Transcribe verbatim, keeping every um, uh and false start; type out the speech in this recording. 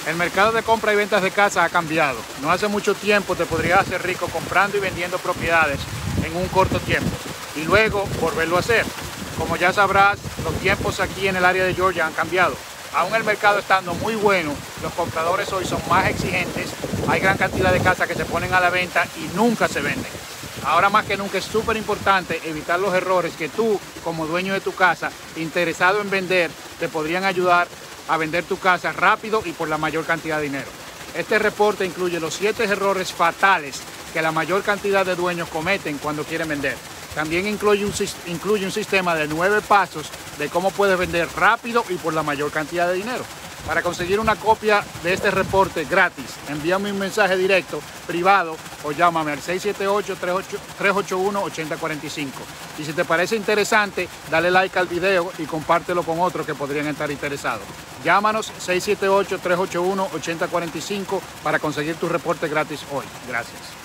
El mercado de compra y ventas de casa ha cambiado. No hace mucho tiempo te podrías hacer rico comprando y vendiendo propiedades en un corto tiempo y luego volverlo a hacer. Como ya sabrás, los tiempos aquí en el área de Georgia han cambiado. Aún el mercado estando muy bueno, los compradores hoy son más exigentes, hay gran cantidad de casas que se ponen a la venta y nunca se venden. Ahora más que nunca es súper importante evitar los errores que tú, como dueño de tu casa, interesado en vender, te podrían ayudar a vender tu casa rápido y por la mayor cantidad de dinero. Este reporte incluye los siete errores fatales que la mayor cantidad de dueños cometen cuando quieren vender. También incluye un, incluye un sistema de nueve pasos de cómo puedes vender rápido y por la mayor cantidad de dinero. Para conseguir una copia de este reporte gratis, envíame un mensaje directo, privado o llámame al seis siete ocho, tres ocho uno, ocho cero cuatro cinco. Y si te parece interesante, dale like al video y compártelo con otros que podrían estar interesados. Llámanos seis siete ocho, tres ocho uno, ocho cero cuatro cinco para conseguir tu reporte gratis hoy. Gracias.